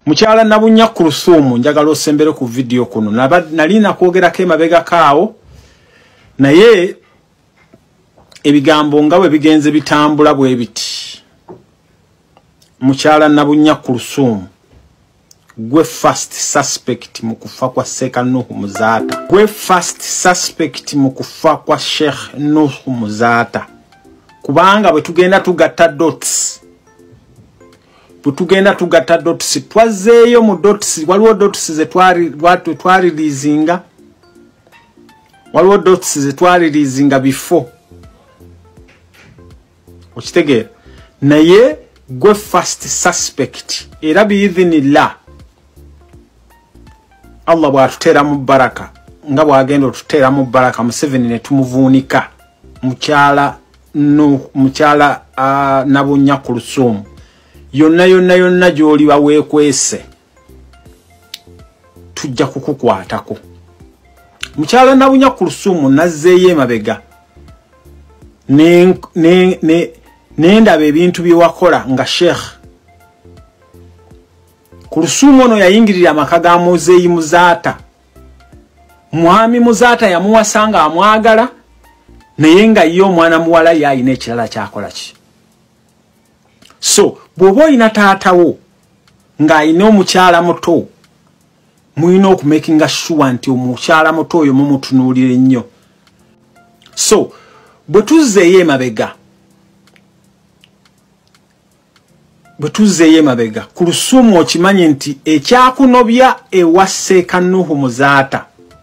Mukyala Nabunya Kulusumu njagala osembere ku video kuno nali nakwogerako emabega kaawo naye ebigambo nga bwe bigenze bitambula bwe biti. Mukyala Nabunya Kulusumu gwe first suspect mu kufa kwa Seka Nuhu Muzaata. Gwe first suspect mu kufa kwa Sheikh Nuhu Muzaata. Kubanga bwe tugenda tugatta dots. Butugenda tugatta dots twazeeyo mu dots waliwo dots ze twari lizinga. Waliwo dots ze twari lizinga before. Okitegeera naye gwe first suspect era biidhinillah Allah bw'atuteera mu baraka nga bw'agenda otuteera mu baraka Museveni ne tumuvuunika mukyala Nabunya Kulusumu yonna gy'oli baweekwese tujja kukukwatako. Mukyala Nabunya Kulusumu nazzeeyo emabega nendaba ebintu bye wakola nga Sheikh Kulusumu ono yayingirira amaka ga Muzeeyi Muzaata. Mwami Muzaata yamuwasanga amwagala naye nga ye omwana muwala yayina ekirala kyakola ki. So bw'oba oyina taatawo ng'ayina omukyala muto muyina okumakinga sure nti omukyala muto oyo mumutunuulire nnyo. So bwe tuzzeeyo emabega Kulusumu okimanyi nti ekyakunobya ewa Seka Nuhu Muzaata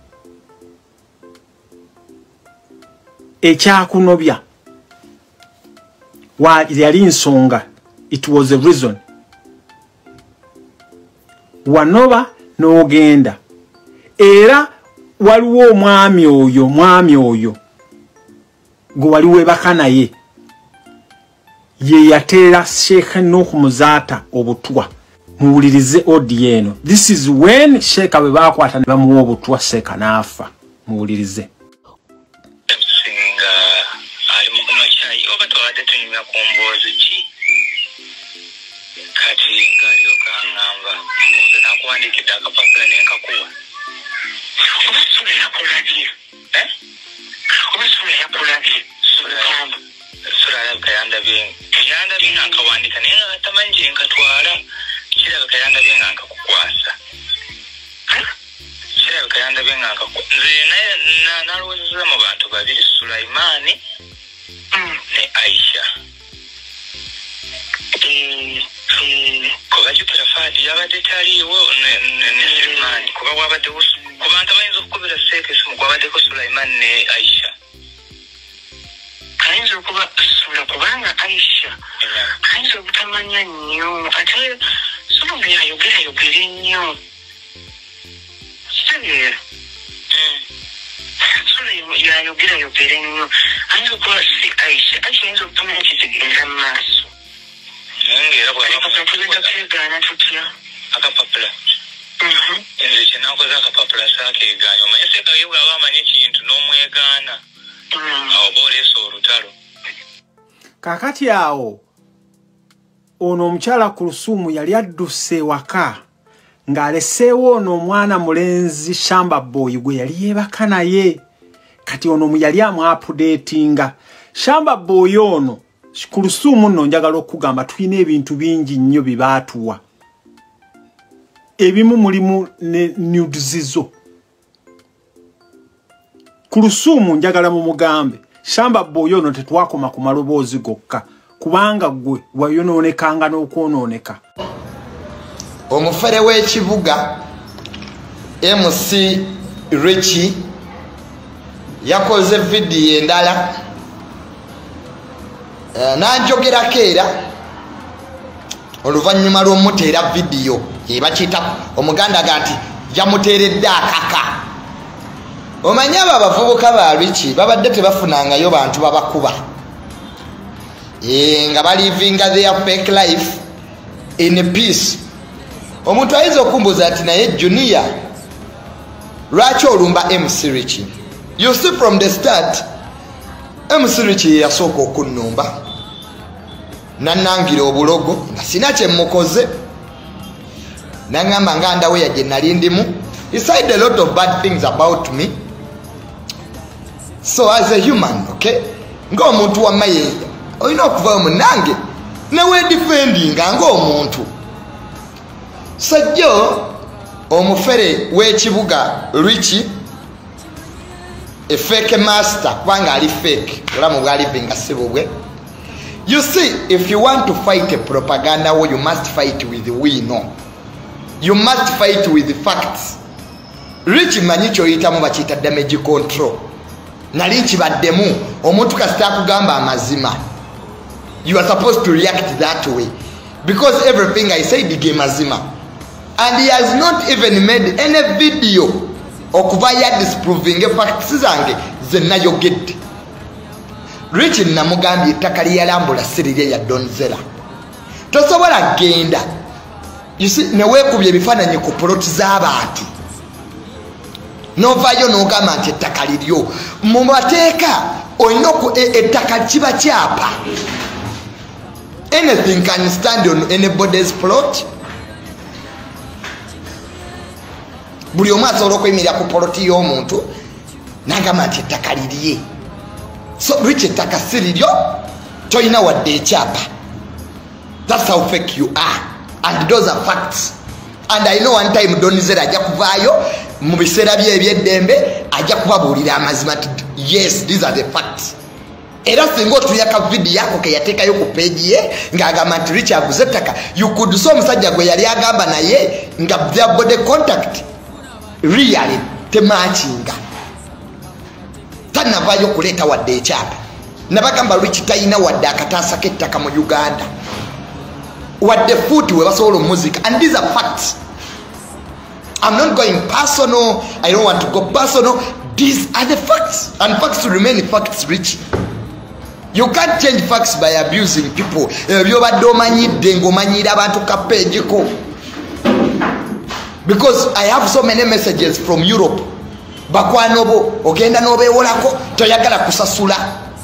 ekyakunobya yali nsonga. It was a reason. Wanoba n'ogenda era waliwo omwami oyo gwe wali weebaka naye ye yateera Sheikh Nuhu Muzaata obutwa. Muwulirize odi eno. This is when Sheikh bwe baakwata ne bamuwa obutwa Seka n'afa. Muwulirize. Kakati awo ono omukyala Kulusumu yali adduse waka ng'aleseewo ono omwana mulenzi Shamba Boy gwe yali yeebaka naye. Kati ono yali amu-updatinga Shamba Boy ono. Kulusumu nno njagala okugamba tulina ebintu bingi nnyo bye baatuwa. Ebimu mulimu ne nudizizo. Kulusumu njagala mumugambe Shamba Boy ono tetwakoma ku maloboozi gokka kubanga gwe wayonoonekanga n'okwonooneka. Omufere w'ekibuga MC Richie yakoze vidiyo endala n'anjogerako era oluvannyuma lw'omuteera vidiyo yebakiyita omuganda ganti yamuteeredde akaka. Omanyi abo abavubuka ba Richie babadde tebafunangayo bantu babakuba nga balivinga their fake life in peace. Omuntu ayinza okumbuuza ati naye Junior lwaki olumba MC Richie? You see from the start MC Richie yasooka okunnumba nannangira obulogo nga sina kye mukoze nangamba nganda we yaje nalindimu. He said a lot of bad things about me. So as a human, okay, ngo muntu wa maye oyina okuva munange nawe defending ngo omuntu sajjo omufere w'ekibuga Richie a fake master kwanga ali fake olamu bwali binga sibobwe. You see, if you want to fight a propaganda war, you must fight with the we know. You must fight with the facts. Richie manyicho yitamu bachita damage control. Nali kibaddemu omuntu kasita kugamba amazima. You are supposed to react that way because everything I said the game mazima, and he has not even made any video okuvaya disproving facts zange zenayogedde. Richie namugambye ettaka lyalambula sirire ya Donzera tosobola genda. You see, neweekubye ebifaananyi ku poloti z'abantu novayo nogamba nti ettaka liryo mu mateeka olina ettaka kiba kyapa. Anything can stand on anybody's plot. Buli omu asobola okweyimirira ku poloti y'omuntu nagamba nti ettaka lirye. So Richie ettaka si liryo toyina wadde ekyapa. That's how fake you are, and those are facts. And I know one time Donizera ajja kuvaayo mu biseera bye eby'eddembe ajja kubabuulira amazima nti yes, these are the facts. Era singa otuyaka video yako ke yateekayo ku page ye ng'agamba nti Richie aguze ettaka, you could so omusajja gwe yali agamba naye nga their body contact really temachinga. Tanavaayo kuleeta wadde ekyapa. Nabagamba Richie talina wadde akataasa k'ettaka mu Uganda. What the foot we was all music, and these are facts. I'm not going personal. I don't want to go personal. These are the facts, and facts remain facts. Rich, you can't change facts by abusing people. Because I have so many messages from Europe. Bakwanobo ogenda nobe wolako toyagala kusasula.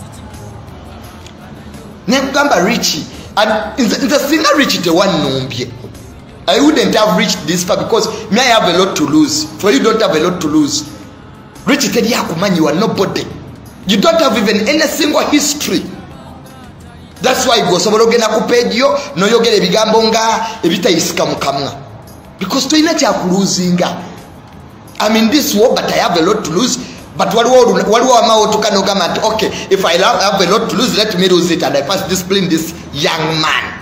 Negamba Richie. And in the single Richie the one nombie. I wouldn't have reached this far because me I have a lot to lose. For you don't have a lot to lose. Richie tell you you are nobody. You don't have even any single history. That's why go sobola ogenda ku page yo no yogera ebigambo nga ebitayisika mukamwa. Because toyina kya kuluzinga. I'm in this war but I have a lot to lose. But waliwo amawutu kano gamba nti okay, if I have a lot to lose, let me lose it and I first discipline this young man.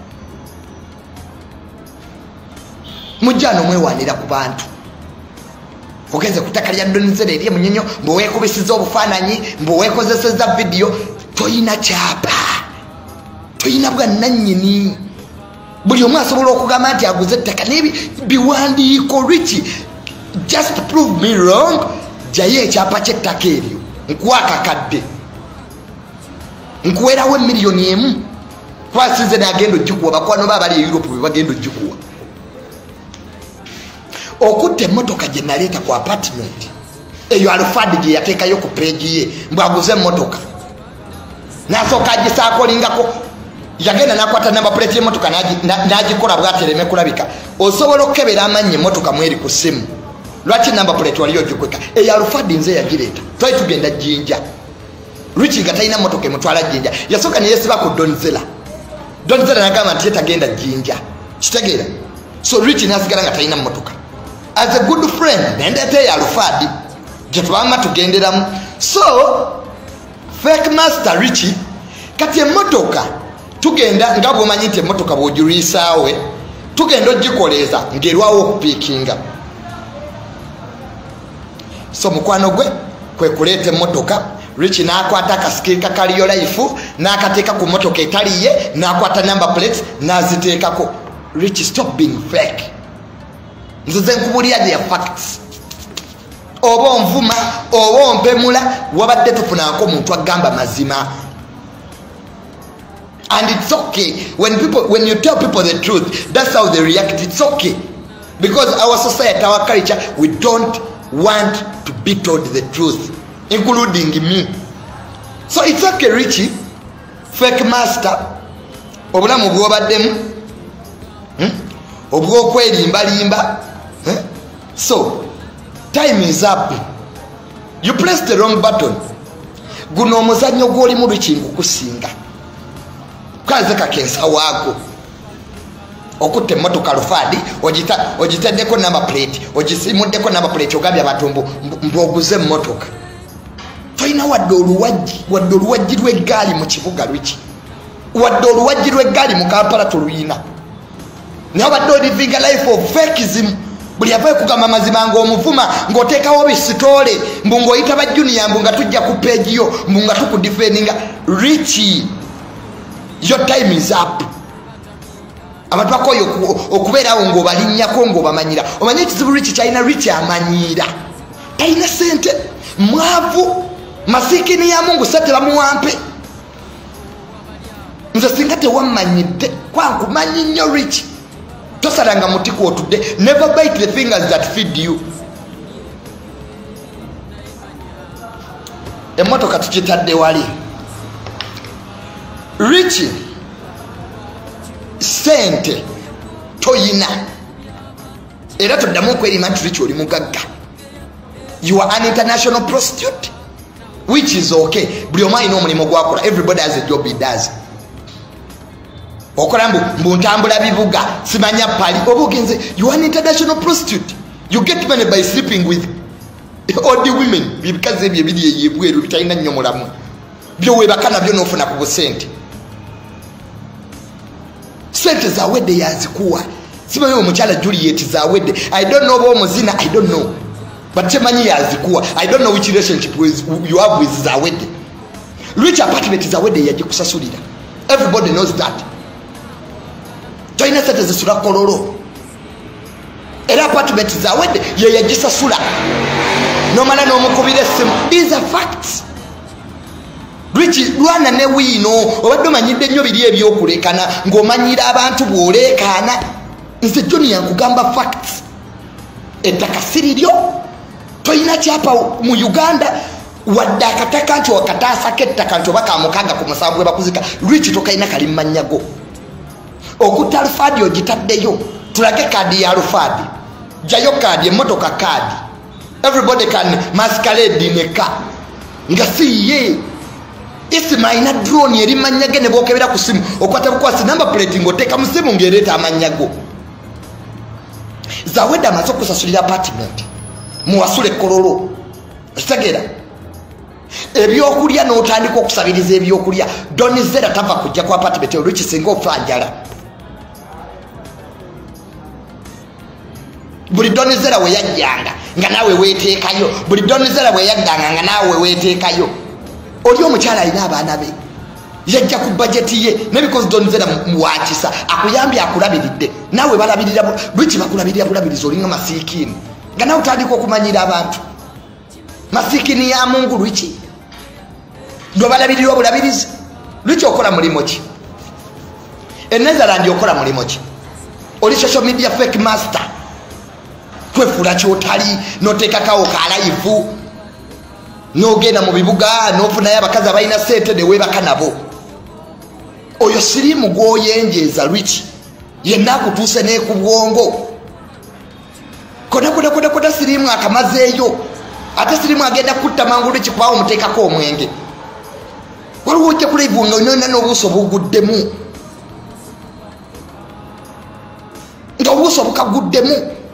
Mujjano mwewanira ku bantu. Ogenze kutaka lya Donizera eri munyonyo mweweekubisiza obufaananyi mweweekozeseza video toyina kyapa. Toyina bwa nannyini. Buli omu asobola okugamba nti aguze ettaka n'ebi biwandiiko Richie. Just to prove me wrong. Jaye ekyapa ky'ettaka eryo nkwakakadde nkuwerawo emiliyoni emu kwasize n'agenda ogikuwa bakwano baabali e Europe bwe bagenda ogikuwa. Okutta emmotoka gye naleeta ku apartment eyo Alfred gye yateekayo ku page ye mbwaguze emmotoka n'asooka agisaakolingako yagenda n'akwata namba plate y'emmotoka n'agikola bw'atereme kulabika. Osobola okukebera amannya emmotoka mweri ku ssimu. Lwaki namba plate waliyo gikweka eyo Alfred nze yagireeta twali tugenda Jinja. Richie nga talina mmotoka emutwala Jinja yasooka neyesiba ku Donzera. Donzera n'agamba nti ye tagenda Jinja kitegeera. So Richie n'asigala nga talina mmotoka. As a good friend nendeeta eyo Alfred gye tubamba tugenderamu. So fake master Richie kati emmotoka tugenda nga bw'omanyi nti emmotoka bw'ogirwisaawe tugenda ogikoleeza ng'erwawo okupiikinga. So mukwano gwe kwe kuleeta emmotoka Richie n'akwata akasikirika kaliyo life n'akateeka ku mmotoka etaliye n'akwata number plates n'aziteekako. Richie, stop being fake. Nze nkubulira their facts. Oba onvuma oba ompemula wabadde tufunako omuntu agamba mazima. And it's okay when you tell people the truth, that's how they react. It's okay because our society, our culture, we don't want to be told the truth, including me. So it's okay, Richie, fake master. Obulamu bwobaddemu obw'okwerimbalimba. So time is up. You pressed the wrong button. Guno omuzannyo gw'olimu lukingu kusinga kaze kakensa waago okutte emmotoka lufaadi ogiteddeko number plate ogisimuddeko number plate ogambye abantu mboguze emmotoka tolina wadde oluwaggi lw'eggaali mu kibuga lwiki wadde oluwaggi lw'eggaali mu Kampala toluyina naye wadde olivinga life of fakism buli avayo kugamba mazima ng'omuvuma ng'oteekawo bisitole mbu ng'oyita ba junior mbu nga tujja ku page yo mbu nga tukudifendinga Richie. Your time is up. Abantu bakoyo okubeerawo ng'obalinnyako ng'obamanyira. Omanyi ekizibu Richie kyalina Richie amanyira. Talina ssente, mwavu, masikini ya Mungu sate bamuwampe. Nze singa tewammanyidde kwankumanyi nnyo Richie. Tosalanga muti kwotudde. Never bite the fingers that feed you. Emmotoka tukitadde wali. Richie sente toyina era toddamu okwerima nti Richie oli mugagga. You are an international prostitute, which is okay. Buli omu alina omulimu gwakola. Everybody has a job he does. Okola mbu ntambula bibuga simanya pali obugenze. You are an international prostitute. You get money by sleeping with old women. Bikaze ebyo biri ebweru bitalina nnyo mulamu byo webaka nabyo n'ofuna ku busente. Sente zawedde yazikuwa simanyi omukyala Juliet zawedde. I don't know oba omuzina, I don't know, but temanyi yazikuwa. I don't know which relationship you have with zawedde. Rich apartment zawedde yagikusasulira. Everybody knows that. Toyina sente zisula kololo era apartment zawedde ye yagisasula nomala n'omukubira essimu. These are facts. Richie lwana ne wiino obadde omanyidde nnyo biri ebyokulekana ng'omanyira abantu bw'oleekaana. Nze Johnny yankugamba facts. Ettaka siriryo toyina kyapa mu Uganda wadde akataka nti wakataasako ettaka nti oba kamukaaga ku musanvu bwe bakuzika. Richie tokayina kali mmanyago. Okutta Alfaadi ogitaddeyo tulage kaadi ya Alfaadi. Jayo kaadi emmotoka kaadi. Everybody can masquerade in a car. Nga si ye isima ina drone eri manyage ne bokebera ku simu okwata bukwasi number plate ng'oteeka mu simu ng'ereeta amanyago. Zawedde amaze okusasulira apartment muwasule kololo segera ebyokulya n'otandika okusabiriza ebyokulya. Donizera tava kujja ku apartment Richie singa ofanjala. Buli Donizera we yajjanga nga naawe weeteekayo. Buli Donizera we yaddanga nga naawe weeteekayo. Oli omukyala alina abaana be yajja ku bajeti ye ne because Donizera muwakisa akuyambye akulabiridde naawe balabirira Richie bakulabirira bulabiriza olinga masiikini nga naawe otandika okumanyira abantu. Masiikini ya Mungu Richie ndo balabirirwa bulabirizi. Richie okola mulimo ki? Netherland okola mulimo ki? Oli social media fake master. Kwefula kyotali noteekakawo ka live nogenda mu bibuga nofunayo abakazi abalina sente ne weebaka nabo. Oyo sirimu gwoyenjeeza Richie yenna akutuuse neku bwongo koda sirimu akamazeeyo ate sirimu agenda kutta mangu Richie kubawo omuteekako omwenge. Waliwo ojja kulivu nga onyona n'obuuso buguddemu nga obuuso bukaguddemu.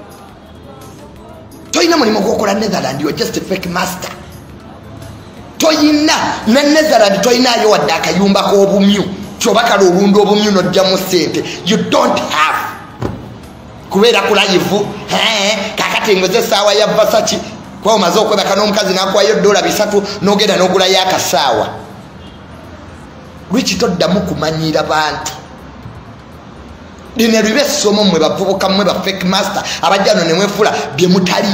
Toyina mulimu gwokola Netherland. You are just a fake master. Toyina ne Netherland toyinayo wadde akayumba k'obumyu kyobakala olunda obumyu n'ojjamu ssente. You don't have kubeera ku live kakati ngoze essaawa ya Versace kuba omaze okwebaka n'omukazi n'akuwayo $300 n'ogenda n'ogulayo akasaawa. Richie toddamu kumanyira bantu. Lino libe essomo mmwe bavubuka mmwe ba fake master abajja wano ne mwefula bye mutali.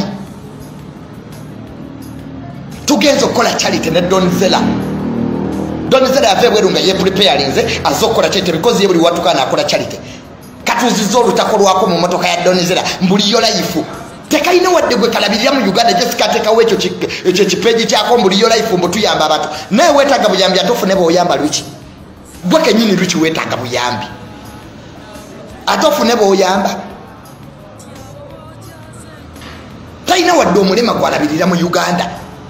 Tugenza okukola charity ne Donizera. Donizera yava ebweru nga yepreparinze azze okukola charity because ye buli watukana akola charity. Katuzizza olutako lwako mu motoka ya Donizera mbuliyo life. Tekayina wadde gwe kalabirira mu Uganda just katekawo ekyo kipeji kyako mbuliyo life mbu tuyamba abantu. Naye weetaaga buyambi atofune bw'oyamba Richie. Gwe kennyini Richie weetaaga buyambi. Atofune bw'oyamba. talina wadde omulema gwalabirira mu Uganda.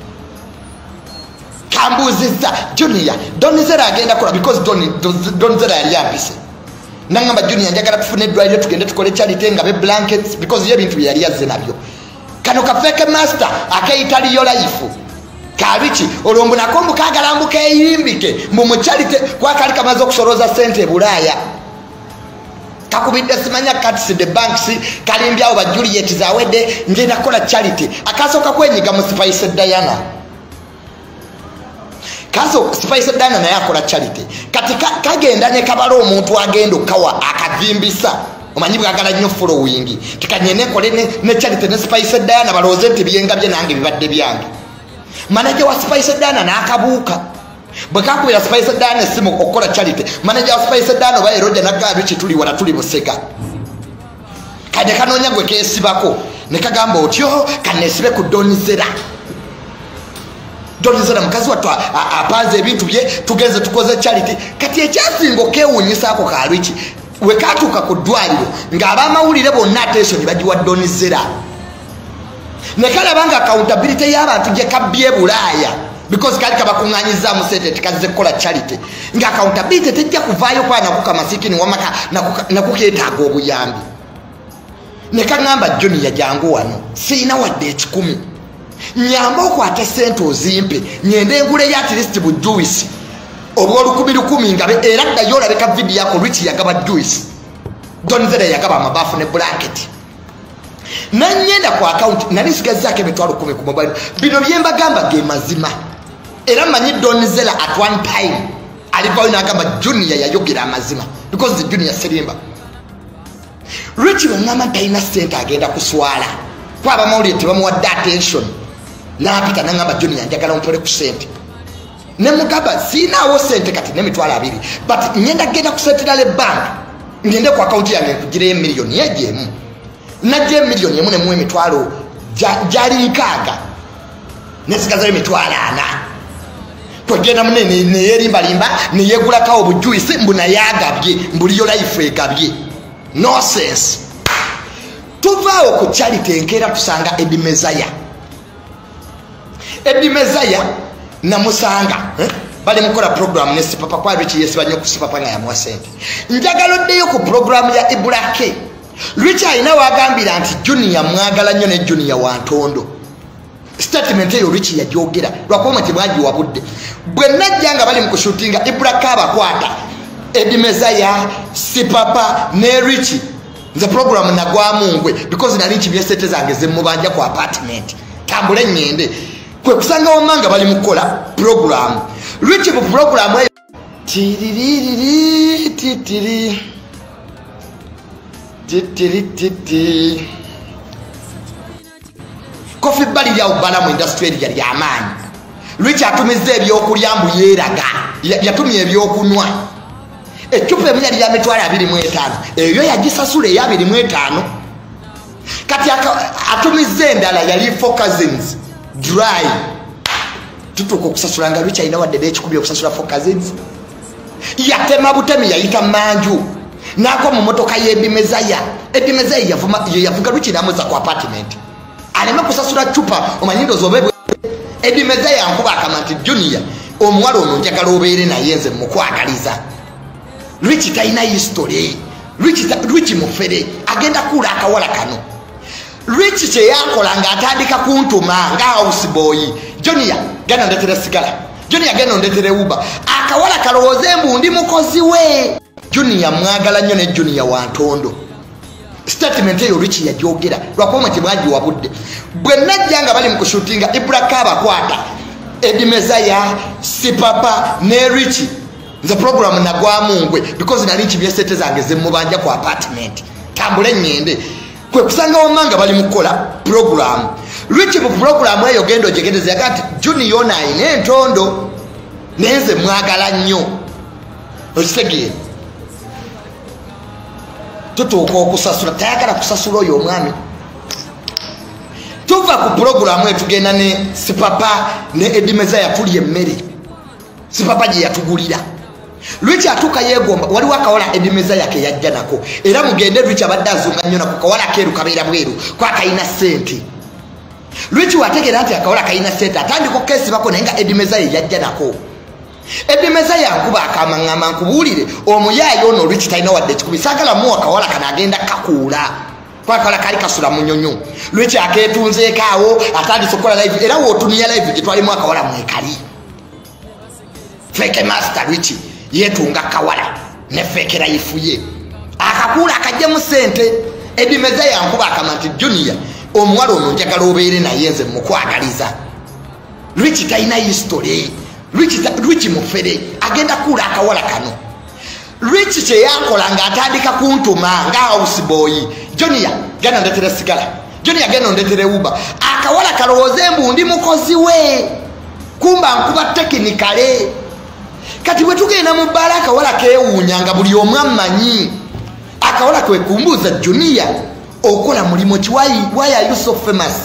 Kambuziza Junior Donizera agenda kola because Donizera yali yampise. Nangamba Junior njagala tufune eddwaliro tugende tukole charity nga be blankets because ye bintu yali yazze nabyo. Kano kafeke master akayitaliyo life. Kabichi olombo nakombo kagalambuka eyimbike mu charity kwa kali kamaze okusoroza sente Bulaya. Kakubidde simanya cuts the banks kalimbyawo ba Juliet zawedde ngenda kola charity akasoka kwenyiga mu Spice Diana. Kazo Spice Diana naye akola charity kati kagenda ne kabalo omuntu agenda okawa akavimbisa omanyi bwagala nnyo following tikanyene kole ne charity ne Spice Diana baloze nti byenga bye nange bibadde byange. Manager wa Spice Diana nakabuuka bwekakubira Spice Diana simu okola charity manager wa Spice Diana baye roja nagabi kituli wala tuli busega kade kanonya gwe kesibako ne kagamba otyo kanesibe ku Donizera. Donizera mukazi watu apanze ebintu bye tugenze tukoze charity kati ekyasingo kewunyisa ako kalwiki wekatuka ku ddwaliro ng'abamawulire bonna attention bagiwa Donizera ne kalabanga accountability y'abantu gye kabbye Bulaya because kali kabakunganyiza mu sente tikaze kola charity nga accountability tejja kuvaayo kwa nakuka masikini wamaka nakukeetaaga obuyambi ne kangamba Junior jangu wano sina wadde ekikumi nyamba okwate sente ozimpe nyende engule ya at least bu juice obw'olukumi ngabe era ddayo olabeka video yako Rich yagaba juice Donizera yagaba amabafu ne blanket nanyenda ku account nali sigazzaako emitwalo 10 ku mobile bino byemba gamba ge mazima era manyi Donizera at one time alivayo n'agamba Junior yayogera amazima because the Junior serimba Rich bw'angamba talina sente agenda kuswala kwaba mawulire tebamuwadde attention napita nangamba Junior njagala ompole ku sente ne mugaba sinaawo sente kati n'emitwalo 2 but ngenda genda kusetera le bank ngende ku account yange kugireyo million yejemu najje million yemu ne mu emitwalo jali nkaaga nesigaza emitwalo 4 kwegenda munene ne yerimba limba ne yegula kawo bujuice mbuna yagabye mbuliyo life egabye no sense. Tuvaawo ku charity enkera tusanga Edimezaya namusanga bali mukola program ne Sipapa kwa bichi yesibanye ku Sipapa nga yamwa sente njagaloddeyo ku program ya Ibrake Rich alina wagambira nti Junior mwagala nnyo ne Junior wa Ntondo statement eyo Rich yajogera lwakoma tibwaji wabudde bwe najjanga bali mu shootinga Ibrake abakwata Edimezaya Sipapa ne Rich the program nagwa mungwe because nali nkibyesete zange zemmubanja ku apartment tambule ngende kwe kusanga wamanga bali mukola program Rich ku program eyo titiri Coffee bali ya ubala mu industry yali amaanyi Rich atumize ebyokulya mbu yeeraga yatumye ebyokunwa echupa emu yali ya mitwalo 25 eyo yagisasula ya 25 kati atumize endala yali Four Cousins dry tutuko kusasula nga Rich alina wadde ekikubye okusasula Four Cousins yatema butemi yayita manju nako mu motoka y'Edimezaya yavuga Rich namuza ku apartment alema kusasula chupa omanyindo zobebwe Edimezaya nkuba akamanti Junior omuwala ono njagala obeere naye nze mukwagaliza Rich taina history Rich mufere agenda kula akawala kano Rich che yakola nga atandika kuntuma nga house boy Junior gana ndetere sigala Junior gana ndetere uba akawala kalowoze mbu ndi mukozi we Junior mwagala nnyo ne Junior wa Ntondo statement eyo Rich yajogera lwakoma tibwaji wabudde bwe najjanga bali mu shootinga Ibrake abakwata Edimezaya Sipapa ne Rich the program nagwa mungwe because nali nkibyesete zange zemmubanja ku apartment tambule ngende kwe kusanga wamanga bali mukola program Rich mu program eyo gendo jegedeze yakati Junior naine Ntondo nenze mwagala nnyo osegeye tutuuka okusasula tayagala kusasula oyo omwami tuva ku program eyo tugenda ne Sipapa ne Edimezaya tulya emmere Sipapa gye yatugulira Rich atuka yegomba waliwo akawala Edimezaya ke yajja nako era mugende Rich abadde azunga nnyo nako kawala keeru kabeera bweru kwa kayina sente Lwiki wategera nti akawola kayina sente atandika okukesi bako naye nga Eddie Mezaia yajja nako. Eddie Mezaia nkuba akamangama nkubuulire omuyaayi ono Lwiki talina wadde ekikumi saagala mu akawola kana agenda kakuula kwa akawola kali kasula mu nnyonyo. Lwiki akeetunzeeko awo atandise okukola live era wootunuya live gye twalimu akawola mwekali. Feke Master Lwiki yeetunga kawala ne feke life ye akakuula akajjemu sente. Eddie Mezaia nkuba akama nti Junior omuwala ono njagala obeere naye nze mukwagaliza. Lwiki talina history. Lwiki mufere agenda kuula akawala kano. Lwiki kyeyankola ng'atandika kuntuma nga house boy. Junior genda ndetere sigala. Junior genda ndetere uba. Akawala kalowooze mbu ndi mukozi we. Kumba nkuba tekinikale. Kati bwe tugenda mu bbaala akawala keewuunya nga buli omu ammanyi. Akawala kwe kumbuuza Junior okola mulimu ki? Why are you so famous?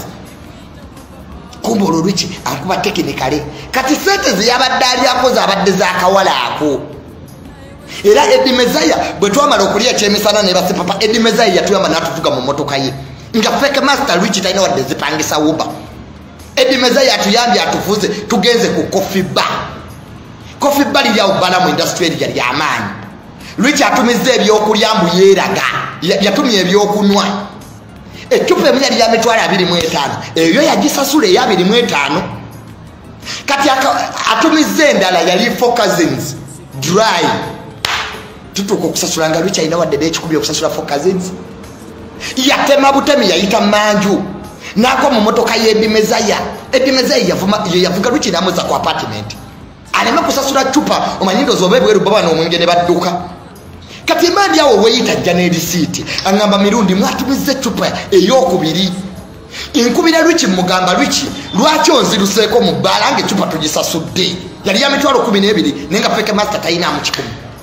Kumba olwo Lwiki ankuba tekinikale. Kati sente ze yabadde alyako zaabadde zaakawala ako. Era Eddie Mezaia bwe twamala okulya ekyemisana ne base papa Eddie Mezaia yatuyamba n'atuvuga mu mmotoka ye nga Feke Master Lwiki talina wadde zipangisa uba. Eddie Mezaia atuyambye atuvuze tugenze ku coffee bar. Coffee bar lya ubala mu industry eri yali amaanyi. Lwiki atumizza ebyokulya mbu yeeraga yatumye ebyokunywa. Ecupa emu yali ya mitwalo 25 eyo yagisasula eya 25. Kati atumizza endala yali 4 cousins dry. Tutuuka okusasula nga Lwiki alina wadde n'ekikumi okusasula 4 cousins. Yatema butemi yayita manju n'agwa mu mmotoka y'Eddie Mezaia. Eddie Mezaia yavuga Lwiki n'amuzza ku apartment. Alema kusasula cupa omanyi ndowooza oba ebweru baba n'omwenge ne badduka. Kati mandi awo weyita ajja n'erisiiti aŋŋamba mirundi mwatumizza ecupa ey'okubiri. Nkubira Lwiki mugamba Lwiki lwaki onziruseeko mu bbaala ng'ecupa tugisasudde. Yali ya mitwalo 12 naye nga Feke Master talinaamu 10.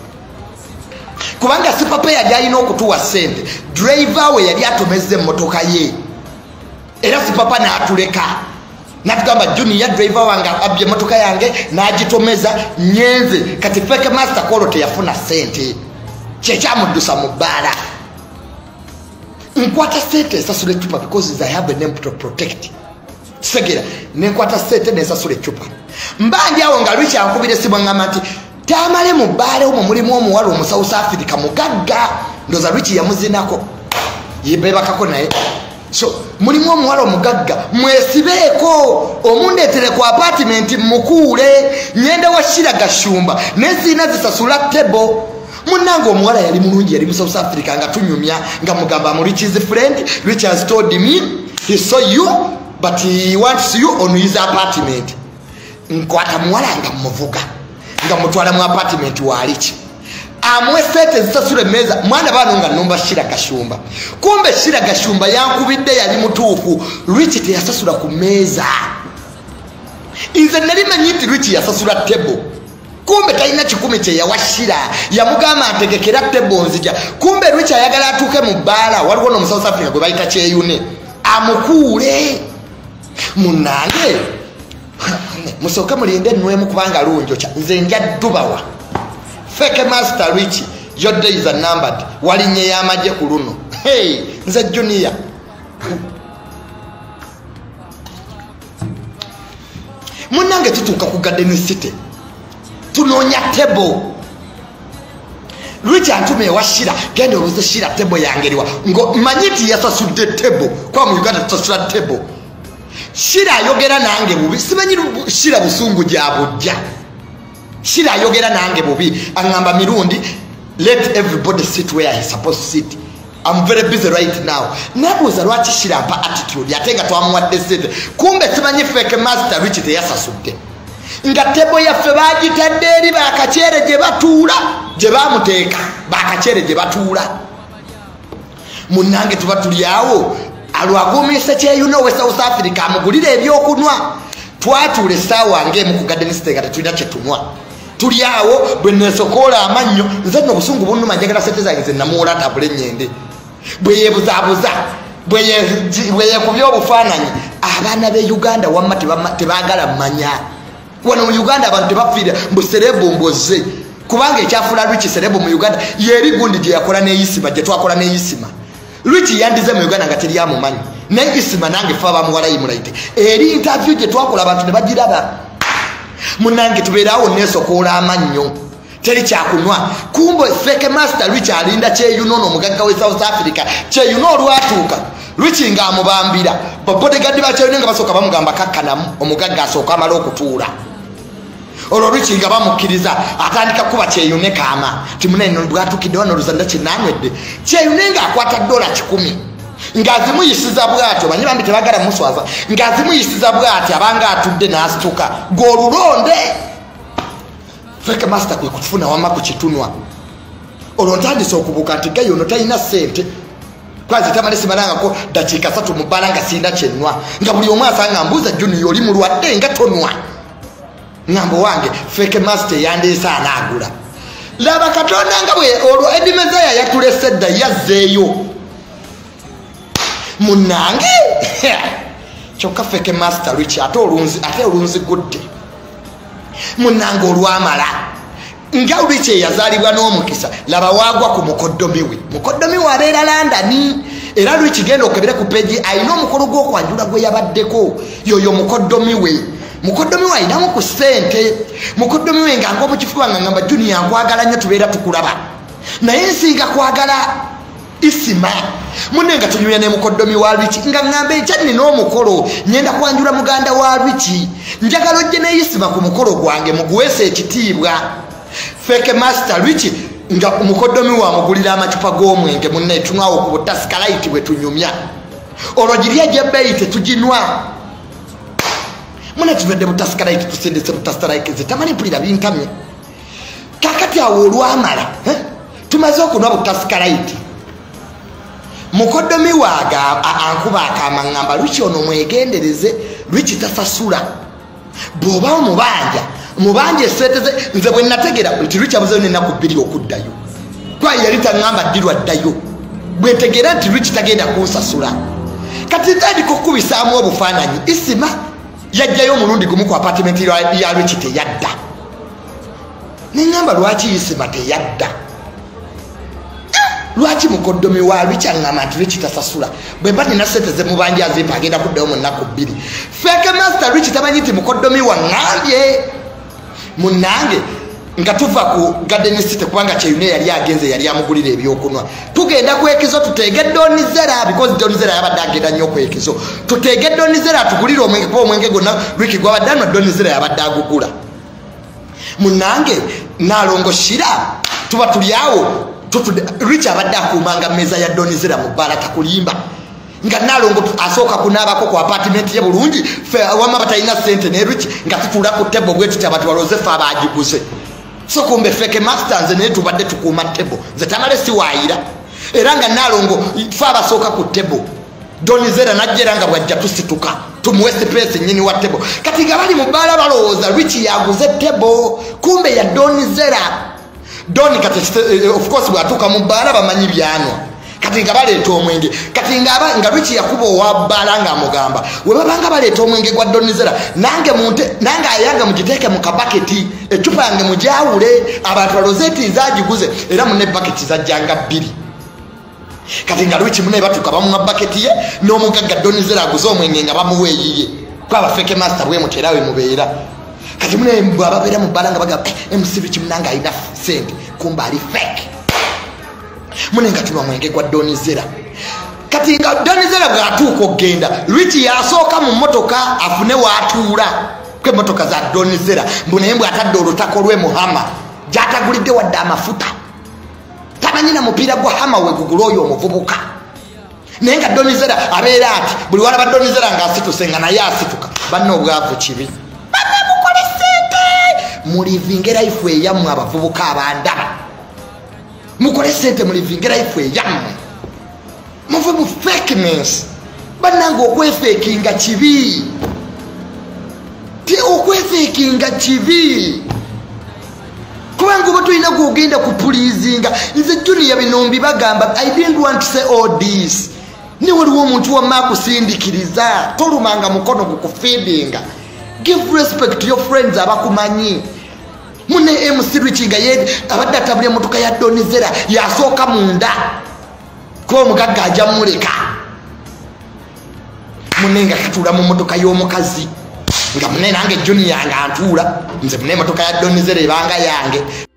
Kubanga si papa yali alina okutuwa ssente. Driver we yali atomezza emmotoka ye. Era si papa n'atuleka. Natugamba Junior driver wange abye emmotoka yange n'agitomeza nyenze. Kati Feke Master kolo teyafuna ssente. Kyekyamudusa mu bbaala. Nkwata ssente esasula ecupa because I have a name to protect. Segera nenkwata ssente nesasula ecupa. Mbandi awo nga Lwiki ankubira esimu aŋŋamba nti tamale mu bbaala omwo mulimu omuwala omu South Africa mugagga. Ndowooza Lwiki yamuzinako yebebakako naye. So mulimu omuwala omugagga mwesibeeko omundeetere ku apartment mukuule nyenda wa Shira Gashumba nezina zisasula tebo. Munango omuwala yali mulungi yali mu South Africa nga tunyumya nga mugamba mu Lwiki's friend. Lwiki has told me he saw you but he wants you on his apartment. Nkwata muwala nga muvuga nga mutwala mu apartment wa Lwiki amwe sente zisasula emmeeza mwana bano nga nomba Shira Gashumba. Kumbe Shira Gashumba yankubidde yali mutuufu. Lwiki teyasasula ku mmeeza. Nze nali manyi nti Lwiki yasasula tebo. Kumbe talina 10 kye yawa Shira yamugamba ntegekera tebo nzija. Kumbe Lwiki ayagala atuuke mu bbaala waliwo no mu South Africa gwe bayita kyeyune amukuule. Munnange musooke mulinde nnwemu kubanga lunjo kya nze nja ddubawa. Feke Master Lwiki your days are numbered. Walinye y'amagye ku luno. Hey nze Junior. Munnange tutuuka ku Garden City tunoonya tebo. Lwiki antume ewa Shira genda oluze Shira tebo yangeriwa ngo manyiti yasasudde tebo kwa mu Uganda tusasula tebo. Shira ayogera nange bubi simanyi Shira busungu gyabujja. Shira ayogera nange bubi aŋŋamba mirundi let everybody sit where he's supposed to sit. I'm very busy right now. Nabuuza lwaki Shira ampa attitude ate nga twamuwadde ssente. Kumbe simanyi Feke Master Lwiki teyasasudde. Nga tebo yaffe baagitadde eri bakakyere gye batuula gye baamuteeka bakakyere gye batuula. Munnange tuba tuli awo alwaguumiisa kyeyuna owe South Africa amugulira ebyokunywa. Twatuula essaawa ng'emu ku Garden City nga tetulina kye tunywa. Tuli awo bwe neesokoola amannyo nze nno obusungu bunnuma njagala ssente zange ze namuwola tabule ennyende. Bwe yeebuzaabuza bwe yeekubya obufaananyi abaana b'e Uganda wamma tebaagala mmanya. Wano mu Uganda abantu tebafiira mbu serebu mboze kubanga ekyafuula Lwiki serebu mu Uganda yeri gundi gye yakola n'eyisima gye twakola n'eyisima. Lwiki yandize mu Uganda nga teri amumanyi. ne isima nange fa bamuwala yimulaite eri interview je twakola abantu ne bagiraba munange tubeerawo nesokola amannyo teri kyakunwa kumbo fake master Rich alinda kyeyunono omugagga we South Africa kyeyuno olwatuuka Rich nga amubambira bodyguard bakyeyuno nga basooka bamugamba kakkanamu omugagga asooka amala okutuula olwo Rich nga bamukkiriza atandika kuba kyeyune kaama timunene lwatukidde wano luzanda kinanywedde kyeyune nga akwata $10 ngazimuyisiza bwatyo banyi bambi tebagala muswaza ngazimuyisiza bwatyo abanga atudde n'asituka golulonde fake master kwe kufuna wama ku kitunwa olwo ntandise okubuka nti gayo no talina ssente kwazi tamale simalanga ko dakiika 3 mu bbala nga sinda kyenwa nga buli omu asanga mbuuza Junior oli mulwadde nga tonwa ngambo wange fake master yandeesa anaagula laba katonda nga bwe olwo Edimezaya yatulese dda yazzeeyo munange kyokka fake master Rich ate olunzi gudde munange olwamala nga Rich yazaalibwa n'omukisa laba waagwa ku mukoddomi we abeera London era Rich genda okebera ku peji ayina omukolo gw'okwanjula gwe yabaddeko yoyo mukoddomi we ayinamu ku ssente mukoddomi we nga ng'omu kifuba nga ngamba Junior nkwagala nnyo tubeera tukulaba naye nsinga kwagala isima munenga tunyuya ne mukoddomi wa Rich nga ngambe ekyanni n'omukolo nyenda kwanjula muganda wa Rich njagala ojje ne isima ku mukolo gwange muguwese ekitiibwa fake master Rich nga mukoddomi wa mugulira amacupa g'omwenge munne tunwawo ku butaskalite bwe tunyumya olwo giriya gye bbeeyi tetuginwa mune tunwedde butaskalite tusendese butaskalite zetamani mpulira bintamye kakati awo olwamala tumaze okunwa butaskalite mukoddomi waaga ankuba akamangamba Rich ono mwegendereze Rich tasasula bw'oba mubanja esseteze nze bwe nategera nti Rich abuzeyo n'ennaku 2 okuddayo kwayi yali taŋŋamba ddirwa ddayo bwe ntegera nti Rich tagenda kunsasula kati ntandika okukubisaamu obufaananyi isima yajjayo omulundi gumu ku apartment ya Rich teyadda neŋŋamba lwaki isima teyadda lwaki mukoddomi wa Rich aŋŋamba nti Rich tasasula bwe mba nina ssente ze mubanja azimpa agenda kuddayo mu nnaku 2 fake master Rich tamanyi nti mukoddomi waŋŋambye munange nga tuva ku Garden City kubanga kyeyune yali agenze yali amugulira ebyokunwa tugenda kwekizo tuteege Donizera because Donizera yabadde agenda nnyo kwekizo tuteege Donizera tugulire omwenge gonna Rich gwabadde anwa Donizera yabadde agugula munange nalongo shira tuba tuliawo Rich abadde akumanga meza ya Donizera mu bbala takulimba nga nalongo asooka kunaabako ku apartment ye bulungi wama batalina ssente ne Rich nga tutuula ku tebo bwe tuti abantu baloze fe abagiguze so kumbe fake master nze naye tubadde tukuuma tebo nze tamale siwaayira era nga nalongo fe abasooka ku tebo Donizera najjera nga bwajja tusituka tumuwe space nnyini wa tebo kati nga bali mu bbaala balowooza Rich yaguze tebo kumbe ya Donizera Doni kati of course bwatuka mu bbala bamanyi byanwa kati nga baleeta omwenge kati nga Rich yakuba owabbala nga amugamba we babanga baleeta omwenge gwa Donizera nange ayanga mugiteeke mu kabaketi ecupa yange mujawule abantu balozeti zagiguze era mune baketi zajjanga 2 kati nga Rich mune batuka bamuwa baketi ye n'omugagga Donizera aguze omwenge nga bamuweeyiye kwaba fake master bwe muterawe mubeera kati mune bwababeera mu bbala nga bagamba MC Rich munanga ayina ssente kumba ali fake mune nga tuba mwenge gwa Donizera kati nga Donizera bw'atuuka okgenda Rich yasooka mu mmotoka afune w'atuula kwe emmotoka za Donizera mbunaye bw'atadde olutako lwe Muhama gy'atagulidde wadde amafuta tamanyina mupiira gwa Hama we gugula oyo omuvubuka naye nga Donizera abeera ati buli walaba Donizera ng'asituse nga naye asituka banna obwavu kibi mulivinge life eyammwe abavubuka abandaba mukole ssente mulivinge life eyammwe muve mu fakeness bannange okwefeekinga kibi okwefeekinga kibi kubanga oba tulina gwogenda kupulizinga nze Junior binombi bagamba I didn't want to say all this ne waliwo omuntu wamma akusindikiriza tolumanga mukono gukufeedinga give respect to your friends abakumanyi mune MC Rich nga ye abadde atabulya motoka ya Donizera yasooka munda ko omugagga ajja muleka munenga katula mu motoka y'omukazi nga munene nange Junior nga antuula nze munene motoka ya Donizere banga yange